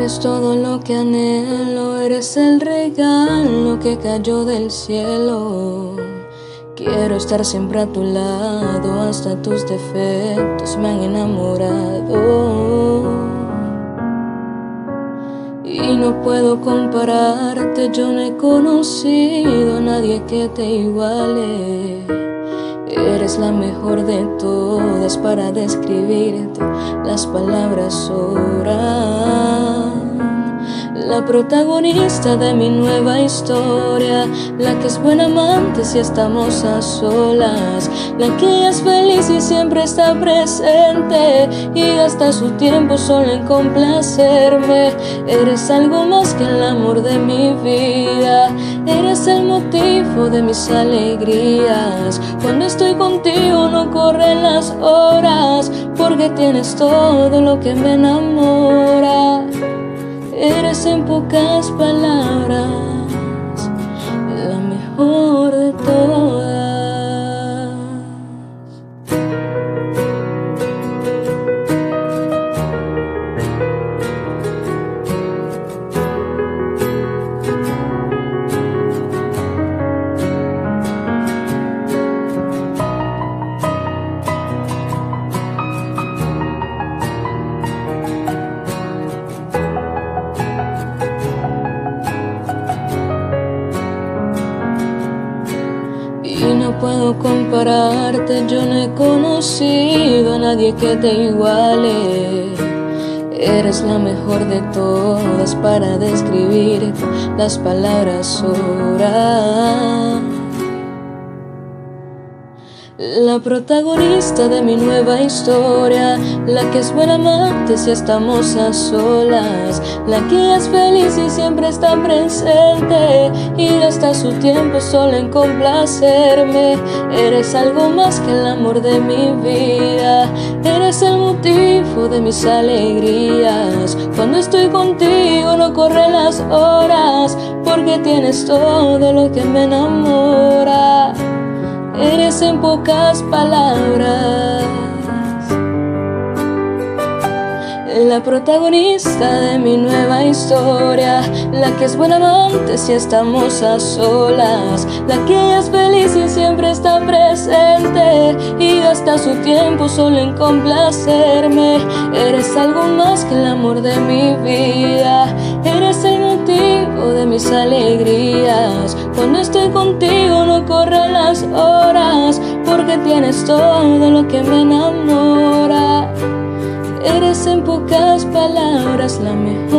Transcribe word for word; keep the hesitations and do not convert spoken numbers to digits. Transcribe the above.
Eres todo lo que anhelo, eres el regalo que cayó del cielo. Quiero estar siempre a tu lado, hasta tus defectos me han enamorado. Y no puedo compararte, yo no he conocido a nadie que te iguale. Eres la mejor de todas, para describirte las palabras sobran. La protagonista de mi nueva historia, la que es buena amante si estamos a solas, la que es feliz y siempre está presente y gasta su tiempo solo en complacerme. Eres algo más que el amor de mi vida, eres el motivo de mis alegrías. Cuando estoy contigo no corren las horas, porque tienes todo lo que me enamora. Eres en pocas palabras la mejor de todas. Y no puedo compararte, yo no he conocido a nadie que te iguale. Eres la mejor de todas, para describir las palabras sobran. La protagonista de mi nueva historia, la que es buena amante si estamos a solas, la que es feliz y siempre está presente y gasta su tiempo solo en complacerme. Eres algo más que el amor de mi vida, eres el motivo de mis alegrías. Cuando estoy contigo no corren las horas, porque tienes todo lo que me enamora. Eres en pocas palabras la protagonista de mi nueva historia, la que es buena amante si estamos a solas, la que es feliz y siempre está presente y gasta su tiempo solo en complacerme. Eres algo más que el amor de mi vida, eres el motivo de mis alegrías. Cuando estoy contigo no corren las horas, porque tienes todo lo que me enamora. Eres en pocas palabras la mejor.